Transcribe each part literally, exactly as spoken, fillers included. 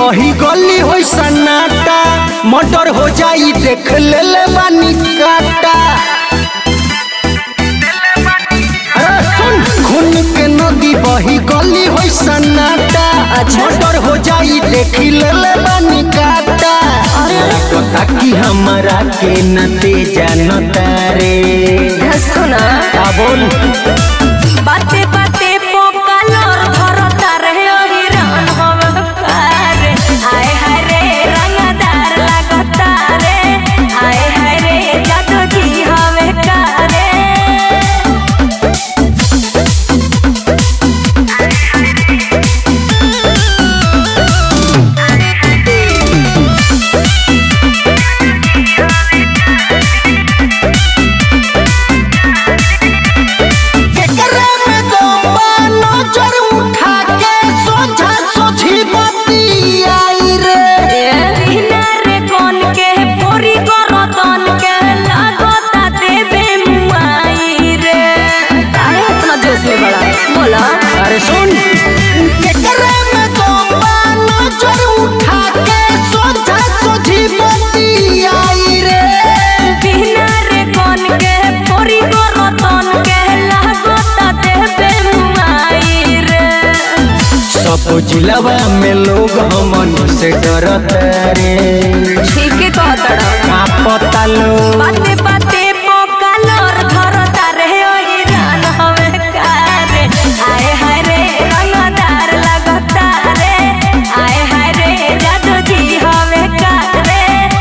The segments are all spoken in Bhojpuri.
बही गली हो सन्नाटा, मर्डर हो जाई देख ले ले बानी काटा। अरे सुन, खून के नदी बही गली हो सन्नाटा, मर्डर हो जाई देख ले ले बानी काटा। कथा की हमारा के नते जानता रे, सुना का बोल बाते बाते पोकलर धरता रे हिरन हम रे। आए हाय रे रंगदार लगता रे, आए हाय रे जादू जी हवे कारे। अरे सुन, केकरे में गोबा नजर उठा के सोझा सोझी बती आई रे। बिना रे कौन के पोरी को रतन के लागता देबे मुआई रे। सब जिलावा में लोग हमन से डरता रे। ठीक है कहतड़ा का पता लो बाते बाते पोकलर धरता रे हिरन हवे कारे। आए हाय रे रंगदार लगता रे, आए हाय रे जादू जी हवे कारे।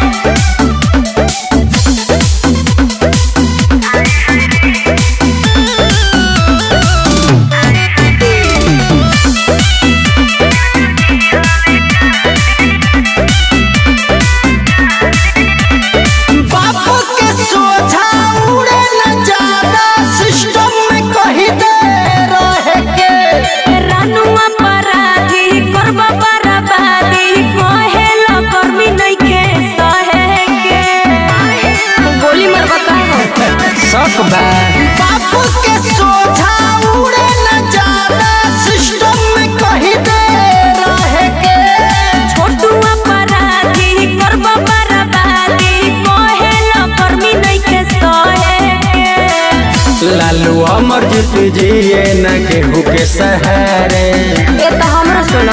बापू के सोझा उड़े न ज्यादा, सिस्टम में कही दे रहे के। रानुआ पराधी करबा बर्बादी, कहेला कर्मी नइखे सहे के। गोली मारबा का शक बा बापू के सोझा उड़े न ज्यादा, सिस्टम में कही दे रहे के। छोटुआ पराधी करबा बर्बादी, कहेला कर्मी नइखे सहे के। लालू अमर जीत जिए न केहू के सहारे। ए त हमरा सुना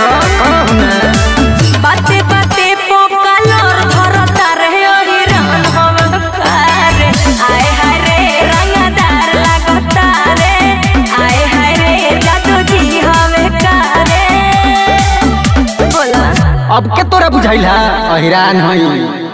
बाते बाते पोकलर धरता रे हिरन हम कारे। आए हाय रे रंगदार लगता रे, आए हाय रे जादू जी हवे कारे। बोला अब के तोरा बुझाइल है अहिरान हई।